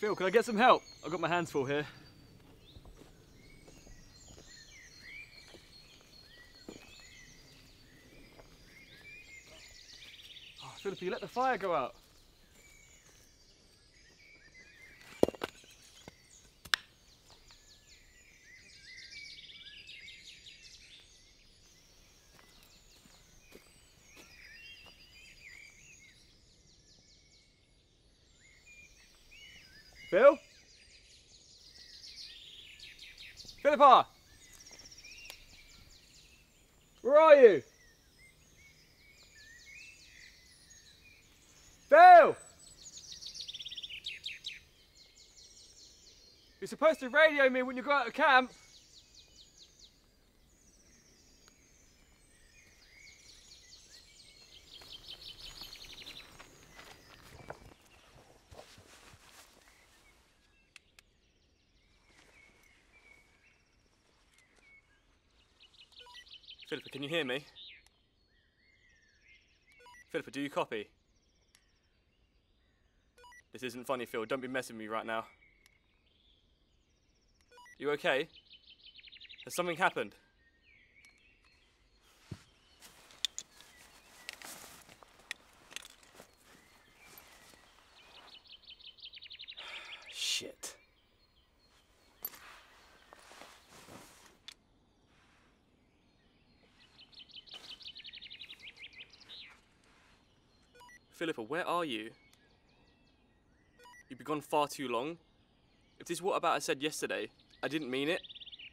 Phil, can I get some help? I've got my hands full here. Oh, Philip, you let the fire go out. Phil? Philippa! Where are you? Phil! You're supposed to radio me when you go out of camp. Philippa, can you hear me? Philippa, do you copy? This isn't funny, Phil. Don't be messing with me right now. You okay? Has something happened? Shit. Philippa, where are you? You've been gone far too long. If this is what about I said yesterday, I didn't mean it.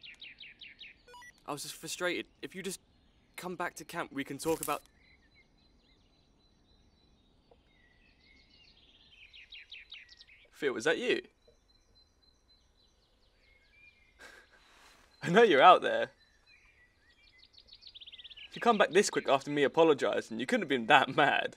I was just frustrated. If you just come back to camp, we can talk about... Phil, is that you? I know you're out there. If you come back this quick after me apologising, you couldn't have been that mad.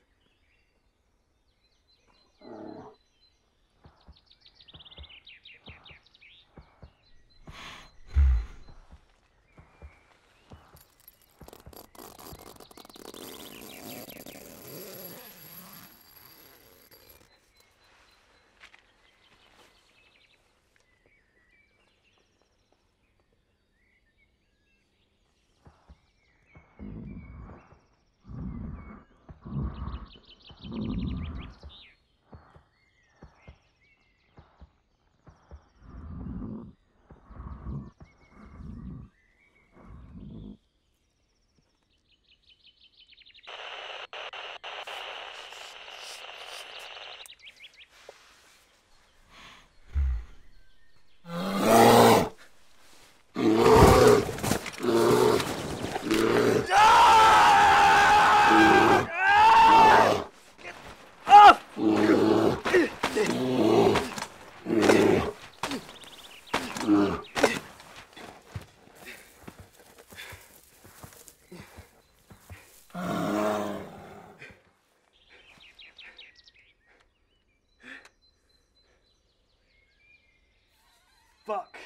Fuck.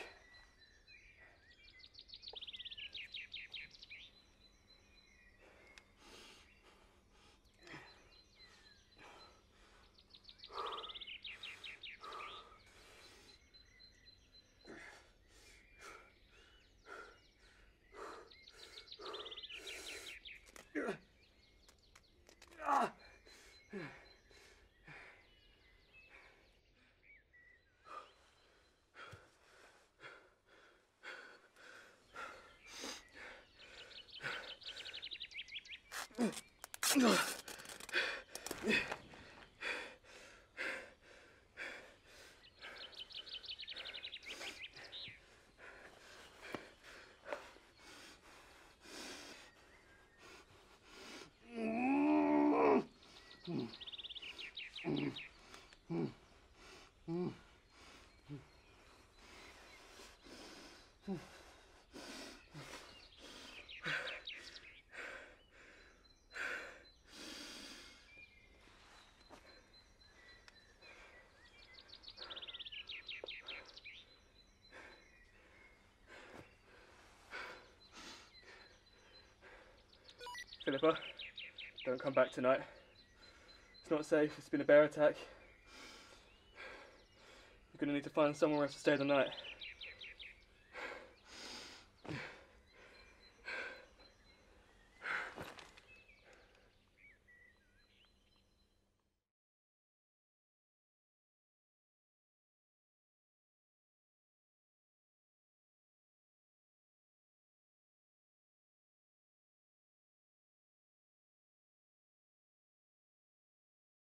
Philippa, don't come back tonight. It's not safe. It's been a bear attack. Gonna need to find somewhere else to stay the night.